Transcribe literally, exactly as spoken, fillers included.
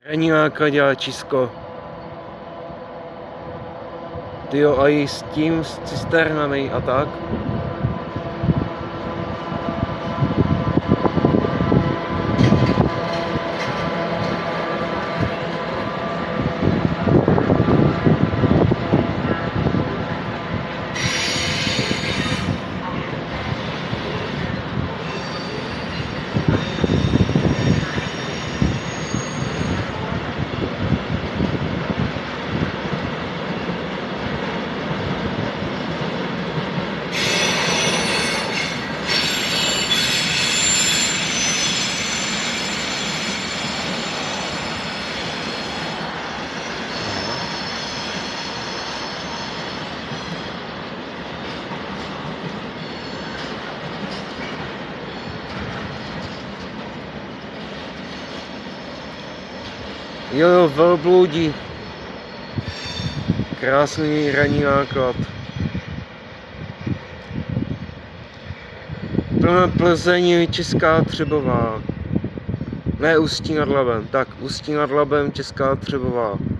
Raňáka dělá Čisko. Tyjo, a i s tím, s cisternami a tak. Jo, jo, velbloudi. Krásný ranní náklad. Plná Plzeň, Česká Třebová. Ne, Ústí nad Labem. Tak, Ústí nad Labem, Česká Třebová.